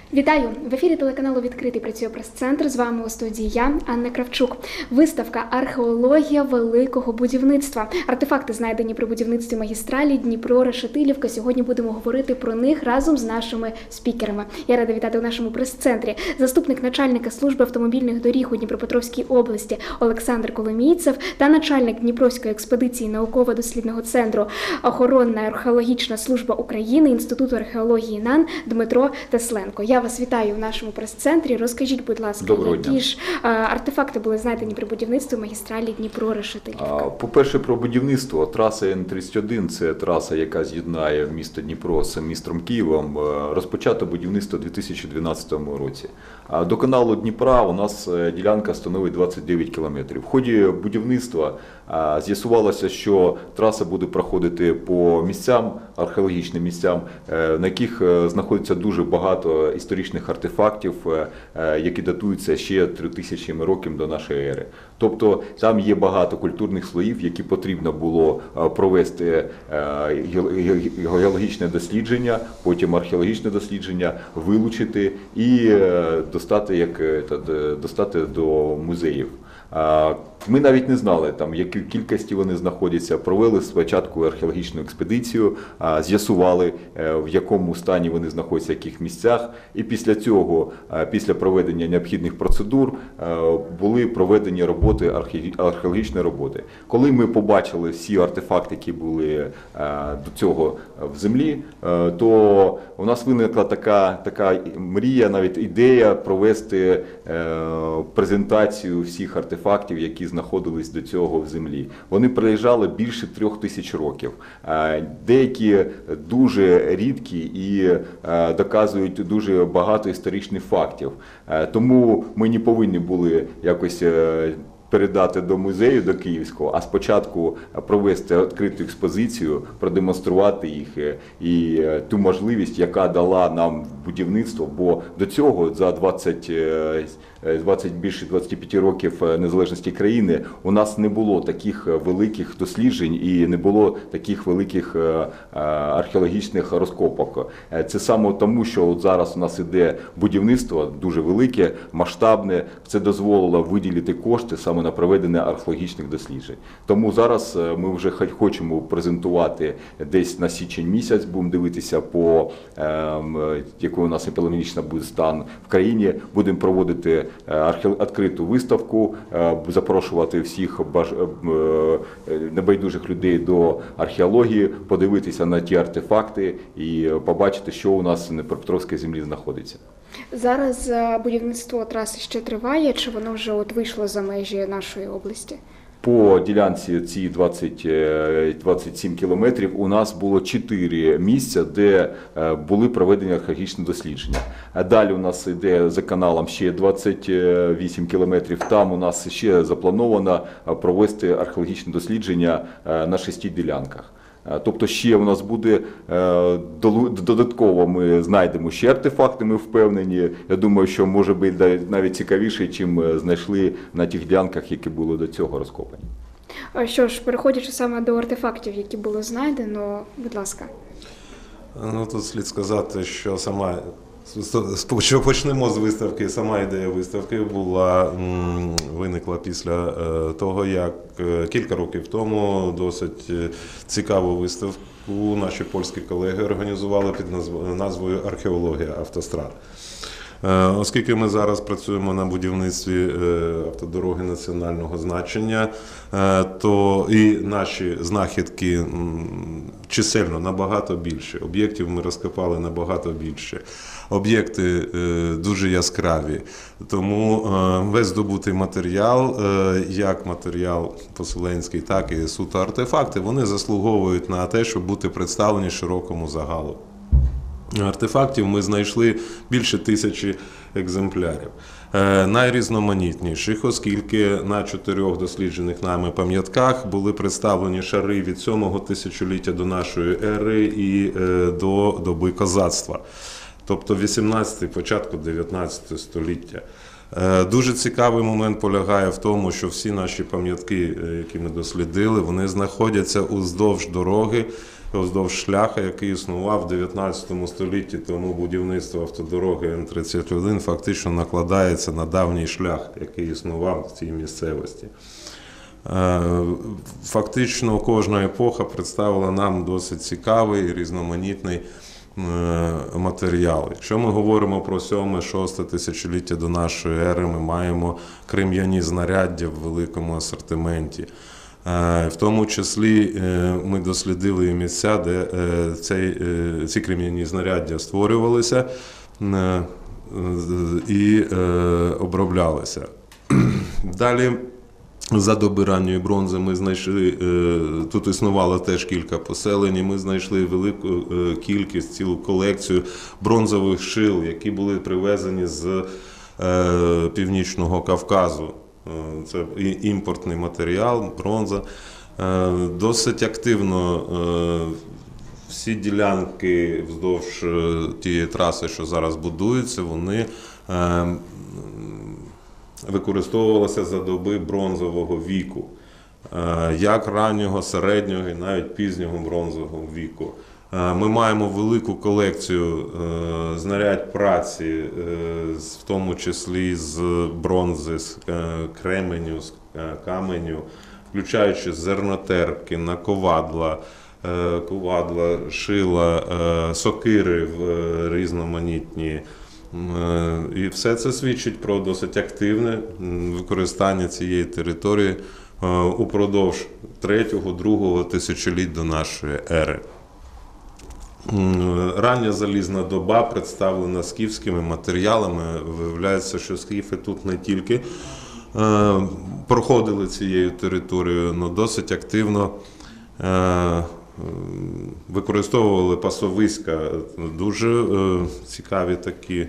Вітаю! В ефірі телеканалу «Відкритий» працює прес-центр. З вами у студії я, Анна Кравчук. Виставка «Археологія великого будівництва». Артефакти, знайдені при будівництві магістралі Дніпро-Решетилівка. Сьогодні будемо говорити про них разом з нашими спікерами. Я рада вітати у нашому прес-центрі заступник начальника служби автомобільних доріг у Дніпропетровській області Олександр Коломійцев та начальник Дніпровської експедиції науково-дослідного центру Охоронна археологічна служба України Інституту археології НАН Дмитро Тесленко. Я вас вітаю в нашому прес-центрі. Розкажіть, будь ласка, які ж артефакти були знайдені при будівництві магістралі Дніпро-Решетилівка? По-перше, про будівництво. Траса Н-31 – це траса, яка з'єднає місто Дніпро з містом Києвом. Розпочато будівництво у 2012 році. До каналу Дніпра у нас ділянка становить 29 кілометрів. В ході будівництва з'ясувалося, що траса буде проходити по місцям, археологічним місцям, на яких знаходиться дуже багато історичних артефактів, які датуються ще 3000 років до нашої ери. Тобто там є багато культурних слоїв, які потрібно було провести геологічне дослідження, потім археологічне дослідження, вилучити і достати до музеїв. Ми навіть не знали, в якій кількості вони знаходяться. Провели спочатку археологічну експедицію, з'ясували, в якому стані вони знаходяться, в яких місцях. І після цього, після проведення необхідних процедур, були проведені роботи, археологічні роботи. Коли ми побачили всі артефакти, які були до цього в землі, то у нас виникла така мрія, навіть ідея провести презентацію всіх артефактів, які знаходились до цього в землі. Вони пролежали більше 3000 років. Деякі дуже рідкі і доказують дуже багато історичних фактів. Тому ми не повинні були якось передати до музею, до Київського, а спочатку провести відкриту експозицію, продемонструвати їх і ту можливість, яка дала нам будівництво, бо до цього за більше 25 років незалежності країни у нас не було таких великих досліджень і не було таких великих археологічних розкопок. Це саме тому, що от зараз у нас іде будівництво дуже велике, масштабне, це дозволило виділити кошти саме на проведення археологічних досліджень. Тому зараз ми вже хочемо презентувати десь на січень місяць, будемо дивитися по який у нас епідеміологічний буде стан в країні, будемо проводити відкриту виставку, запрошувати всіх небайдужих людей до археології, подивитися на ті артефакти і побачити, що у нас на Дніпропетровській землі знаходиться. Зараз будівництво траси ще триває, чи воно вже вийшло за межі нашої області? По ділянці ці 27 кілометрів у нас було 4 місця, де були проведені археологічні дослідження. Далі у нас йде за каналом ще 28 кілометрів, там у нас ще заплановано провести археологічні дослідження на 6 ділянках. Тобто ще у нас буде додатково, ми знайдемо ще артефакти, ми впевнені. Я думаю, що може бути навіть цікавіше, чим знайшли на тих ділянках, які були до цього розкопані. Що ж, переходячи саме до артефактів, які було знайдено, будь ласка. Тут слід сказати, що почнемо з виставки. Сама ідея виставки виникла після того, як кілька років тому досить цікаву виставку наші польські колеги організували під назвою «Археологія автострад». Оскільки ми зараз працюємо на будівництві автодороги національного значення, то і наші знахідки чисельно набагато більше. Об'єктів ми розкопали набагато більше. Об'єкти дуже яскраві. Тому весь здобутий матеріал, як матеріал поселенський, так і суто артефакти, вони заслуговують на те, щоб бути представлені широкому загалу. Артефактів ми знайшли більше 1000 екземплярів. Найрізноманітніших, оскільки на 4 досліджених нами пам'ятках були представлені шари від 7-го тисячоліття до нашої ери і до доби козацтва, тобто 18-й, початку 19 століття. Дуже цікавий момент полягає в тому, що всі наші пам'ятки, які ми дослідили, вони знаходяться уздовж дороги, вздовж шляха, який існував в 19 столітті, тому будівництво автодороги Н-31 фактично накладається на давній шлях, який існував в цій місцевості. Фактично кожна епоха представила нам досить цікавий і різноманітний матеріал. Якщо ми говоримо про 7-6 тисячоліття до нашої ери, ми маємо крем'яні знаряддя в великому асортименті. В тому числі ми дослідили і місця, де ці крем'яні знаряддя створювалися і оброблялися. Далі, за доби ранньої бронзи ми знайшли, тут існувало теж кілька поселень, ми знайшли велику кількість, цілу колекцію бронзових шил, які були привезені з Північного Кавказу. Це імпортний матеріал, бронза. Досить активно всі ділянки вздовж тієї траси, що зараз будуються, вони використовувалися за доби бронзового віку, як раннього, середнього і навіть пізнього бронзового віку. Ми маємо велику колекцію знарядь праці, в тому числі з бронзи, з кременю, з каменю, включаючи зернотерки, наковадла, шила, сокири різноманітні. І все це свідчить про досить активне використання цієї території упродовж 3-2 тисячоліть до нашої ери. Рання залізна доба представлена скіфськими матеріалами. Виявляється, що скіфи тут не тільки проходили цією територією, але досить активно використовували пасовиська. Дуже цікаві такі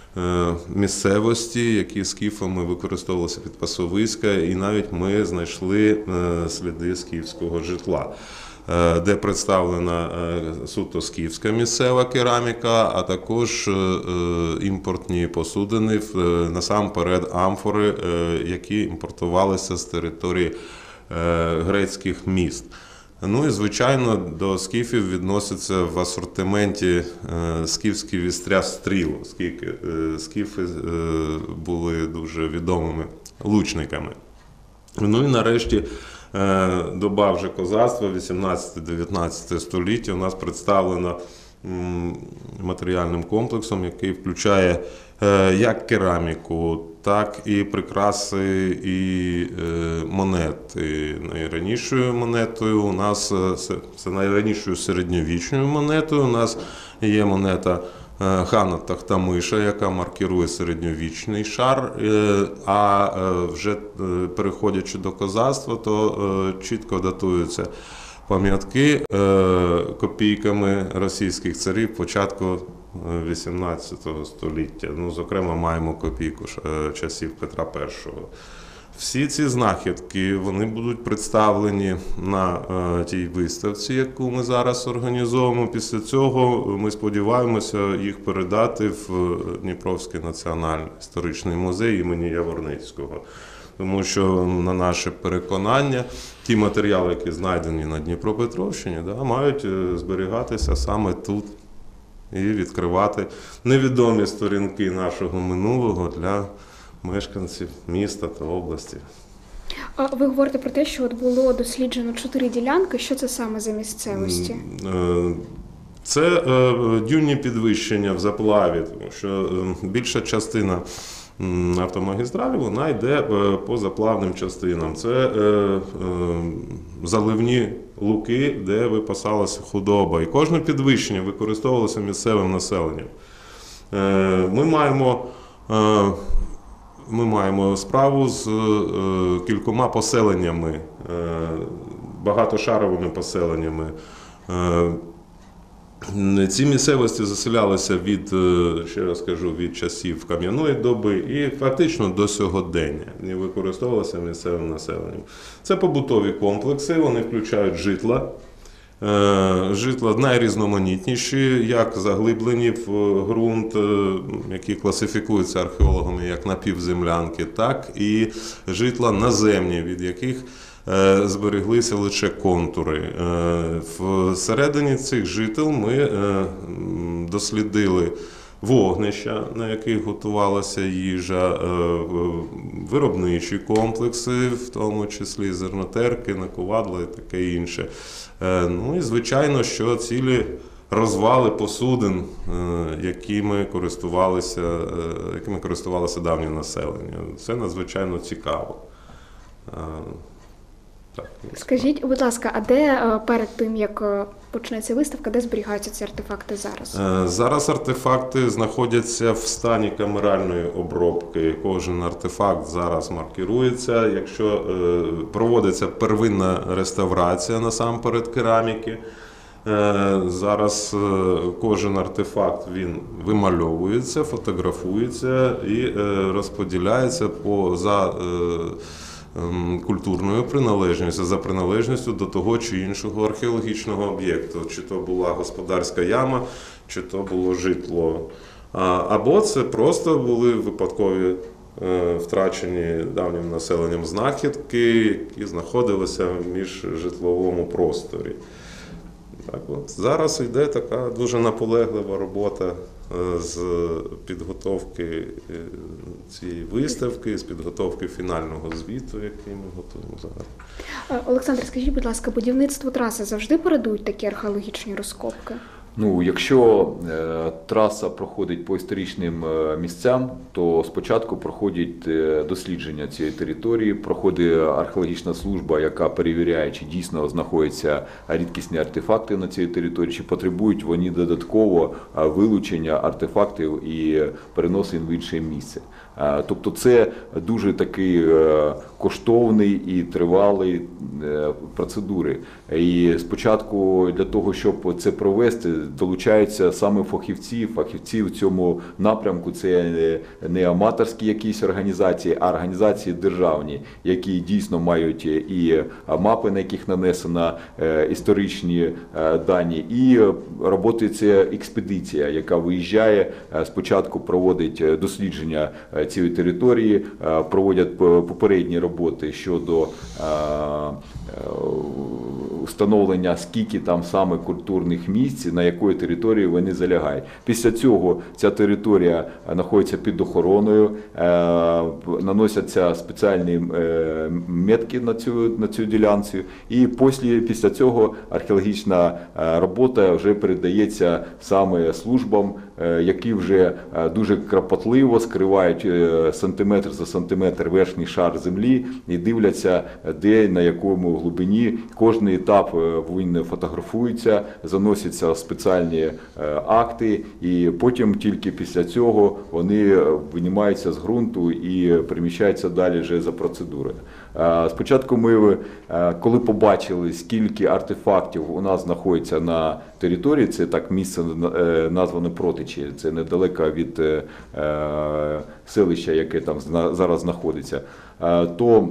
місцевості, які скіфами використовувалися під пасовиська, і навіть ми знайшли сліди скіфського житла, де представлена суто скіфська місцева кераміка, а також імпортні посудини, насамперед амфори, які імпортувалися з території грецьких міст. Ну і, звичайно, до скіфів відноситься в асортименті скіфські вістря стріл, оскільки скіфи були дуже відомими лучниками. Ну і нарешті доба вже козацтва, 18-19 століття, у нас представлена матеріальним комплексом, який включає як кераміку, так і прикраси і монети. Найранішою монетою у нас, це найранішою середньовічною монетою, у нас є монета хана Тахтамиша, яка маркірує середньовічний шар, а вже переходячи до козацтва, то чітко датуються пам'ятки копійками російських царів початку 18 століття. Ну, зокрема, маємо копійку часів Петра І. Всі ці знахідки, вони будуть представлені на тій виставці, яку ми зараз організовуємо. Після цього ми сподіваємося їх передати в Дніпровський національний історичний музей імені Яворницького. Тому що, на наше переконання, ті матеріали, які знайдені на Дніпропетровщині, мають зберігатися саме тут і відкривати невідомі сторінки нашого минулого для мешканців міста та області. Ви говорите про те, що от було досліджено 4 ділянки. Що це саме за місцевості? Це дюнні підвищення в заплаві, тому що більша частина автомагістралі, вона йде по заплавним частинам. Це заливні луки, де випасалася худоба. І кожне підвищення використовувалося місцевим населенням. Ми маємо справу з кількома поселеннями, багатошаровими поселеннями. Ці місцевості заселялися від часів кам'яної доби і фактично до сьогодення. І використовувалися місцевим населенням. Це побутові комплекси, вони включають житла. Житла найрізноманітніші, як заглиблені в ґрунт, які класифікуються археологами як напівземлянки, так і житла наземні, від яких збереглися лише контури. Всередині цих жител ми дослідили вогнища, на яких готувалася їжа, виробничі комплекси, в тому числі зернотерки, наковадла і таке інше. Ну і звичайно, що цілі розвали посудин, якими користувалося давнє населення. Це надзвичайно цікаво. Так. Скажіть, будь ласка, а де перед тим, як почнеться виставка, де зберігаються ці артефакти зараз? Зараз артефакти знаходяться в стані камеральної обробки. Кожен артефакт зараз маркірується. Якщо проводиться первинна реставрація насамперед кераміки, зараз кожен артефакт він вимальовується, фотографується і розподіляється за культурною приналежністю, за приналежністю до того чи іншого археологічного об'єкту. Чи то була господарська яма, чи то було житло. Або це просто були випадкові втрачені давнім населенням знахідки, які знаходилися в міжжитловому просторі. Так от. Зараз йде така дуже наполеглива робота з підготовки цієї виставки, з підготовки фінального звіту, який ми готуємо зараз. Олександр, скажіть, будь ласка, будівництву траси завжди передують такі археологічні розкопки? Ну, якщо траса проходить по історичним місцям, то спочатку проходять дослідження цієї території, проходить археологічна служба, яка перевіряє, чи дійсно знаходяться рідкісні артефакти на цій території, чи потребують вони додатково вилучення артефактів і переносин в інше місце. Тобто це дуже такий коштовний і тривалий процедури. І спочатку для того, щоб це провести, долучаються саме фахівці. Фахівці в цьому напрямку це не аматорські якісь організації, а організації державні, які дійсно мають і мапи, на яких нанесено історичні дані, і роботиться експедиція, яка виїжджає, спочатку проводить дослідження цієї території, проводять попередні роботи щодо встановлення, скільки там саме культурних місць, на якої території вони залягають. Після цього ця територія знаходиться під охороною, наносяться спеціальні метки на цю ділянку, і після цього археологічна робота вже передається саме службам, які вже дуже кропотливо скривають сантиметр за сантиметр верхній шар землі і дивляться, де, на якому глибині. Кожний етап він фотографується, заносяться в спеціальні акти, і потім тільки після цього вони винімаються з ґрунту і переміщаються далі вже за процедурою. Спочатку ми, коли побачили, скільки артефактів у нас знаходиться на території, це так місце назване Протичі, це недалеко від селища, яке там зараз знаходиться, то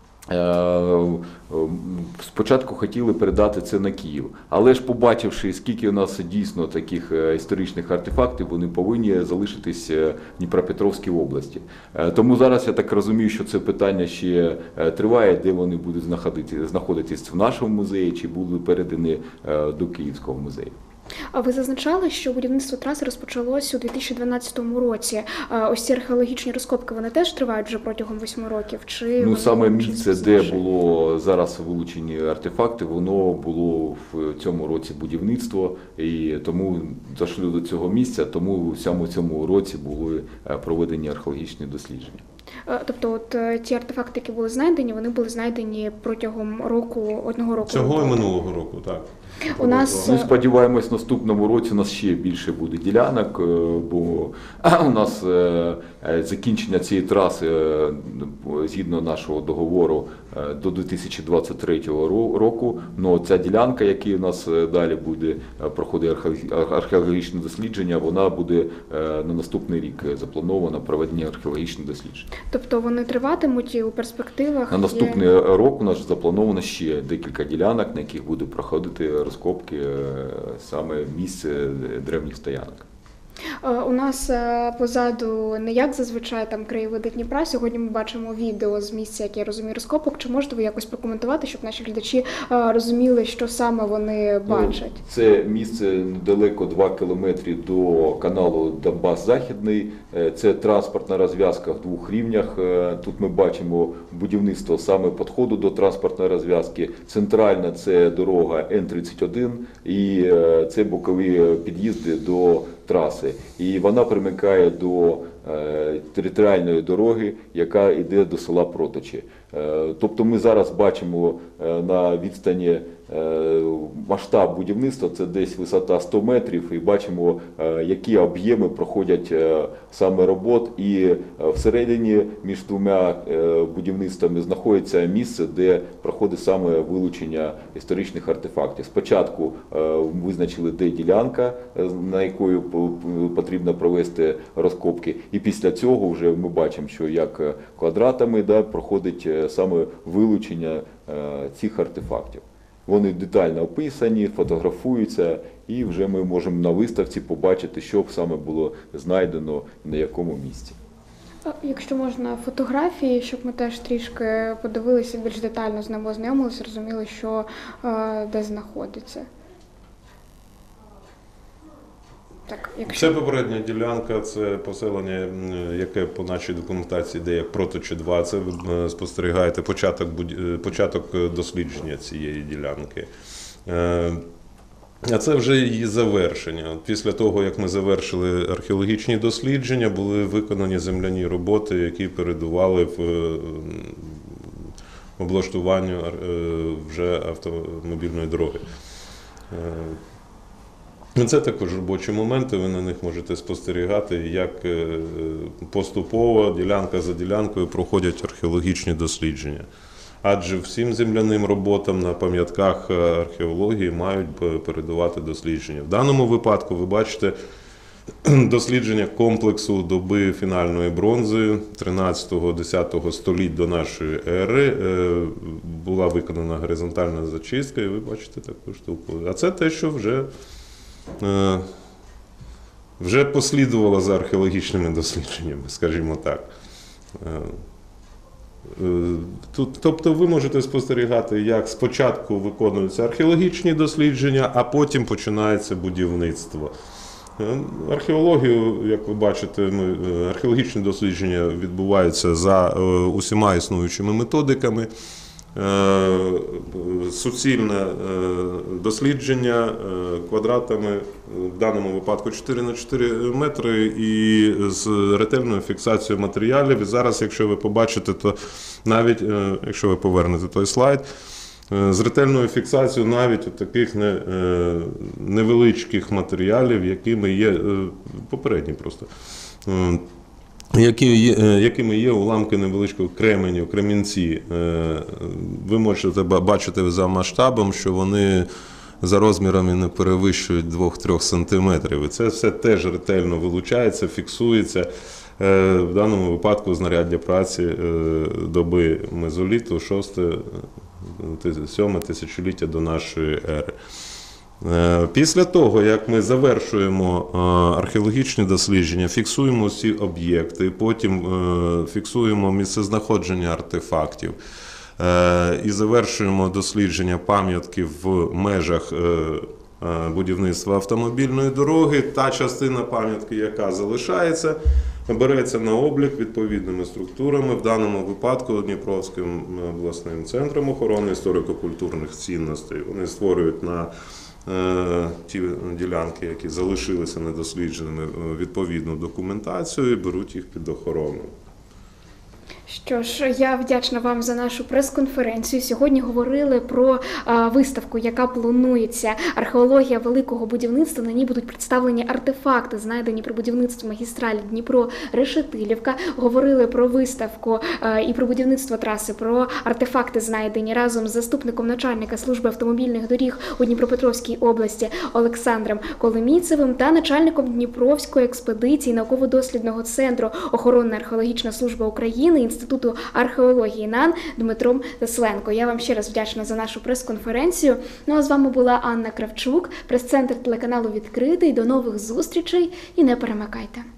спочатку хотіли передати це на Київ, але ж побачивши, скільки у нас дійсно таких історичних артефактів, вони повинні залишитись в Дніпропетровській області. Тому зараз я так розумію, що це питання ще триває, де вони будуть знаходитись в нашому музеї, чи будуть передані до Київського музею. А ви зазначали, що будівництво траси розпочалось у 2012 році. Ось ці археологічні розкопки, вони теж тривають вже протягом 8 років? Чи саме місце, де було зараз вилучені артефакти, воно було в цьому році будівництво, і тому дійшли до цього місця, тому саме в цьому році були проведені археологічні дослідження. Тобто от ті артефакти, які були знайдені, вони були знайдені протягом одного року? Цього і минулого року, так. У нас... Ми сподіваємось, наступному році у нас ще більше буде ділянок, бо у нас закінчення цієї траси, згідно нашого договору, до 2023 року. Но ця ділянка, яка у нас далі буде проходити археологічне дослідження, вона буде на наступний рік запланована проведення археологічних досліджень. Тобто вони триватимуть і у перспективах? На наступний рік у нас заплановано ще декілька ділянок, на яких буде проходити розкопки саме місце древніх стоянок. У нас позаду не як зазвичай там краєвиди Дніпра. Сьогодні ми бачимо відео з місця, як я розумію, розкопок. Чи можете ви якось прокоментувати, щоб наші глядачі розуміли, що саме вони бачать? Це місце недалеко 2 кілометри до каналу Донбас-Західний. Це транспортна розв'язка в 2 рівнях. Тут ми бачимо будівництво саме підходу до транспортної розв'язки. Центральна – це дорога Н-31 і це бокові під'їзди до траси. І вона примикає до територіальної дороги, яка йде до села Проточі. Тобто ми зараз бачимо на відстані масштаб будівництва, це десь висота 100 метрів, і бачимо, які об'єми проходять саме робот. І всередині між 2 будівництвами знаходиться місце, де проходить саме вилучення історичних артефактів. Спочатку визначили, де ділянка, на якої потрібно провести розкопки, і після цього вже ми бачимо, що як квадратами проходить саме вилучення цих артефактів. Вони детально описані, фотографуються, і вже ми можемо на виставці побачити, що саме було знайдено і на якому місці. Якщо можна, фотографії, щоб ми теж трішки подивилися, більш детально з ними ознайомилися, розуміли, що де знаходиться. Так, Це попередня ділянка, це поселення, яке по нашій документації йде як Проточі 2. Це ви спостерігаєте початок дослідження цієї ділянки. А це вже її завершення. Після того, як ми завершили археологічні дослідження, були виконані земляні роботи, які передували в облаштуванню вже автомобільної дороги. Це також робочі моменти, ви на них можете спостерігати, як поступово, ділянка за ділянкою проходять археологічні дослідження. Адже всім земляним роботам на пам'ятках археології мають передувати дослідження. В даному випадку ви бачите дослідження комплексу доби фінальної бронзи 13-10 століть до нашої ери. Була виконана горизонтальна зачистка, і ви бачите таку штуку. А це те, що вже послідувало за археологічними дослідженнями, скажімо так. Тобто ви можете спостерігати, як спочатку виконуються археологічні дослідження, а потім починається будівництво. Археологію, як ви бачите, археологічні дослідження відбуваються за усіма існуючими методиками. Суцільне дослідження квадратами, в даному випадку 4х4 метри, і з ретельною фіксацією матеріалів. І зараз, якщо ви побачите, то навіть, якщо ви повернете той слайд, з ретельною фіксацією навіть таких невеличких матеріалів, якими є, попередні просто, якими є уламки невеличкого кременю, кремінці. Ви можете бачити за масштабом, що вони за розмірами не перевищують 2-3 см. І це все теж ретельно вилучається, фіксується. В даному випадку знаряддя праці доби мезоліту 6-7 тисячоліття до нашої ери. Після того, як ми завершуємо археологічні дослідження, фіксуємо всі об'єкти, потім фіксуємо місцезнаходження артефактів і завершуємо дослідження пам'ятки в межах будівництва автомобільної дороги, та частина пам'ятки, яка залишається, береться на облік відповідними структурами, в даному випадку Дніпровським обласним центром охорони історико-культурних цінностей. Вони створюють на ті ділянки, які залишилися недослідженими, відповідну документацію і беруть їх під охорону. Що ж, я вдячна вам за нашу прес-конференцію. Сьогодні говорили про виставку, яка планується. Археологія великого будівництва. На ній будуть представлені артефакти, знайдені при будівництві магістралі Дніпро-Решетилівка. Говорили про виставку і про будівництво траси, про артефакти, знайдені разом з заступником начальника служби автомобільних доріг у Дніпропетровській області Олександром Коломійцевим та начальником Дніпровської експедиції науково-дослідного центру Охоронна археологічна служба України, Інституту археології НАН Дмитром Тесленко. Я вам ще раз вдячна за нашу прес-конференцію. Ну а з вами була Анна Кравчук, прес-центр телеканалу «Відкритий». До нових зустрічей і не перемикайте.